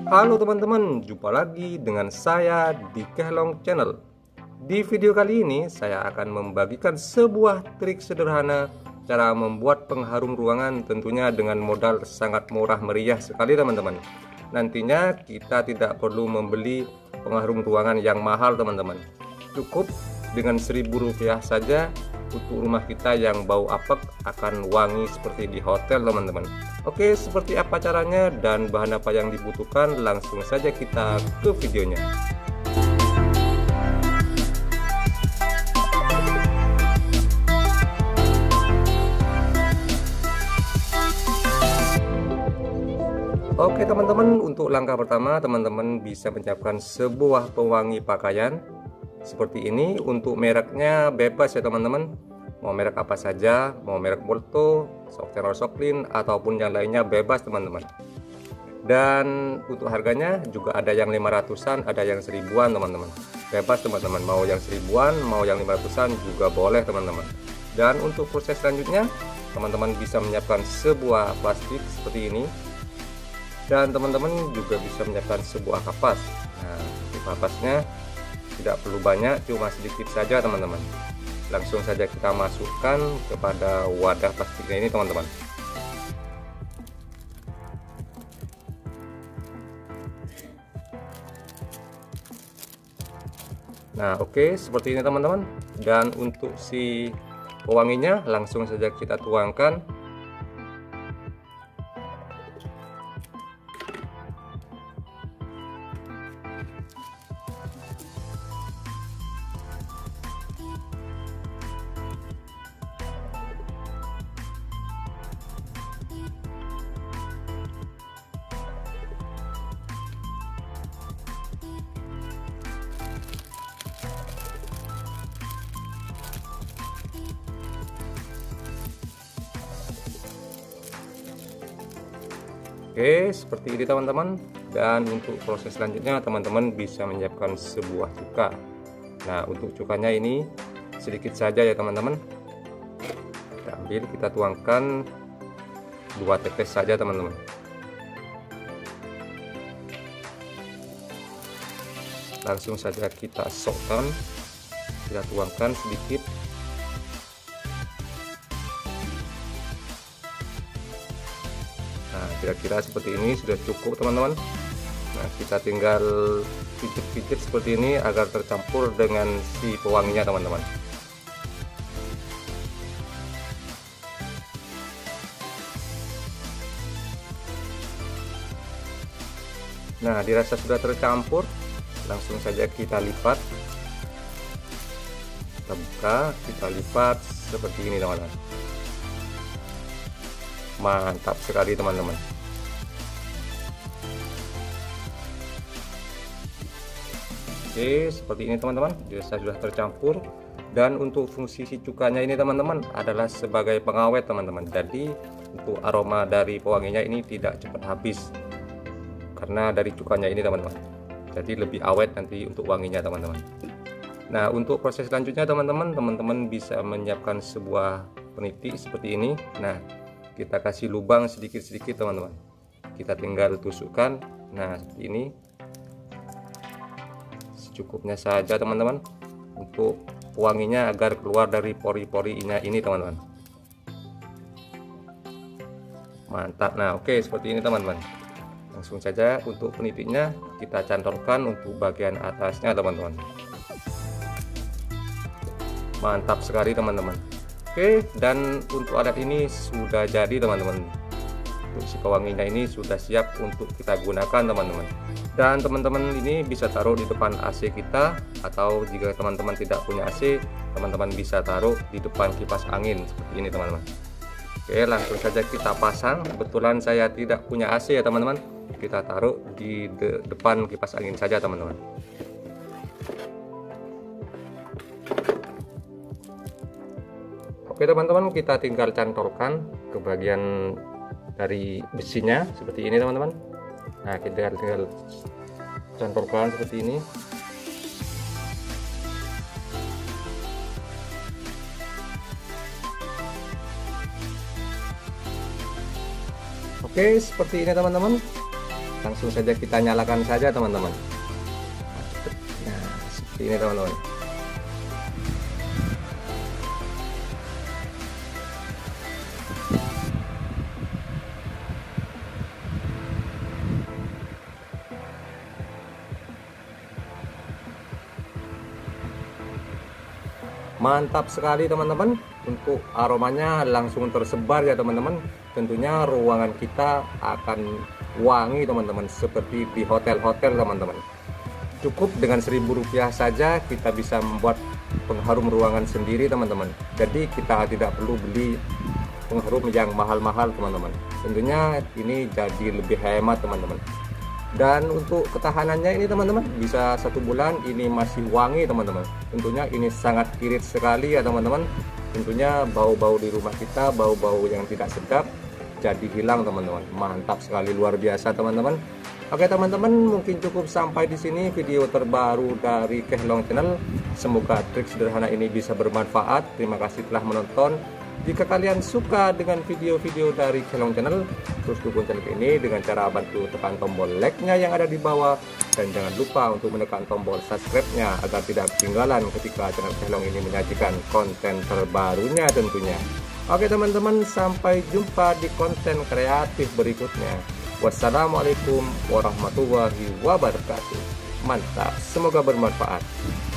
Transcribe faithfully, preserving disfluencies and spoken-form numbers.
Halo teman-teman, jumpa lagi dengan saya di Kehlong Channel. Di video kali ini saya akan membagikan sebuah trik sederhana cara membuat pengharum ruangan, tentunya dengan modal sangat murah meriah sekali teman-teman. Nantinya kita tidak perlu membeli pengharum ruangan yang mahal teman-teman. Cukup dengan seribu rupiah saja untuk rumah kita yang bau apek akan wangi seperti di hotel teman-teman. Oke, seperti apa caranya dan bahan apa yang dibutuhkan, langsung saja kita ke videonya. Oke teman-teman, untuk langkah pertama teman-teman bisa menyiapkan sebuah pewangi pakaian seperti ini. Untuk mereknya bebas ya teman-teman, mau merek apa saja, mau merek Molto, Softner Soklin ataupun yang lainnya bebas teman-teman. Dan untuk harganya juga ada yang lima ratusan, ada yang seribuan teman-teman. Bebas teman-teman, mau yang seribuan, mau yang lima ratusan juga boleh teman-teman. Dan untuk proses selanjutnya teman-teman bisa menyiapkan sebuah plastik seperti ini. Dan teman-teman juga bisa menyiapkan sebuah kapas. Nah, untuk kapasnya tidak perlu banyak, cuma sedikit saja teman-teman. Langsung saja kita masukkan kepada wadah plastiknya ini teman-teman. Nah oke, seperti ini teman-teman. Dan untuk si pewanginya langsung saja kita tuangkan. Oke, seperti ini teman-teman. Dan untuk proses selanjutnya teman-teman bisa menyiapkan sebuah cuka. Nah untuk cukanya ini sedikit saja ya teman-teman. Kita ambil, kita tuangkan dua tetes saja teman-teman. Langsung saja kita sokkan, kita tuangkan sedikit. Nah kira-kira seperti ini sudah cukup teman-teman. Nah kita tinggal pijit-pijit seperti ini agar tercampur dengan si pewanginya teman-teman. Nah dirasa sudah tercampur, langsung saja kita lipat, kita buka, kita lipat seperti ini teman-teman. Mantap sekali teman-teman. Oke, seperti ini teman-teman, dirasa sudah tercampur. Dan untuk fungsi si cukanya ini teman-teman adalah sebagai pengawet teman-teman. Jadi untuk aroma dari pewanginya ini tidak cepat habis karena dari cukanya ini teman-teman. Jadi lebih awet nanti untuk wanginya teman-teman. Nah untuk proses selanjutnya teman-teman, teman-teman bisa menyiapkan sebuah peniti seperti ini. Nah kita kasih lubang sedikit-sedikit teman-teman, kita tinggal tusukkan. Nah seperti ini, secukupnya saja teman-teman untuk pewanginya agar keluar dari pori-porinya ini teman-teman. Mantap. Nah oke, seperti ini teman-teman. Langsung saja untuk penitinya kita cantolkan untuk bagian atasnya teman-teman. Mantap sekali teman-teman. Oke, dan untuk alat ini sudah jadi teman-teman. Untuk si pewanginya ini sudah siap untuk kita gunakan teman-teman. Dan teman-teman ini bisa taruh di depan A C kita, atau jika teman-teman tidak punya A C, teman-teman bisa taruh di depan kipas angin seperti ini teman-teman. Oke, langsung saja kita pasang. Kebetulan saya tidak punya A C ya teman-teman. Kita taruh di de depan kipas angin saja teman-teman. Oke teman-teman, kita tinggal cantolkan ke bagian dari besinya seperti ini teman-teman. Nah kita tinggal cantolkan seperti ini. Oke, seperti ini teman-teman. langsung saja kita nyalakan saja teman-teman. Nah, seperti ini teman-teman. Mantap sekali teman-teman, untuk aromanya langsung tersebar ya teman-teman. Tentunya ruangan kita akan wangi teman-teman, seperti di hotel-hotel teman-teman. Cukup dengan seribu rupiah saja kita bisa membuat pengharum ruangan sendiri teman-teman. Jadi kita tidak perlu beli pengharum yang mahal-mahal teman-teman. Tentunya ini jadi lebih hemat teman-teman. Dan untuk ketahanannya ini teman-teman bisa satu bulan ini masih wangi teman-teman. Tentunya ini sangat irit sekali ya teman-teman. Tentunya bau-bau di rumah kita, bau-bau yang tidak sedap jadi hilang teman-teman. Mantap sekali, luar biasa teman-teman. Oke teman-teman, mungkin cukup sampai di sini video terbaru dari Kehlong Channel. Semoga trik sederhana ini bisa bermanfaat. Terima kasih telah menonton. Jika kalian suka dengan video-video dari Kehlong Channel, terus dukung channel ini dengan cara bantu tekan tombol like-nya yang ada di bawah, dan jangan lupa untuk menekan tombol subscribe-nya agar tidak ketinggalan ketika channel Kehlong ini menyajikan konten terbarunya tentunya. Oke teman-teman, sampai jumpa di konten kreatif berikutnya. Wassalamualaikum warahmatullahi wabarakatuh. Mantap, semoga bermanfaat.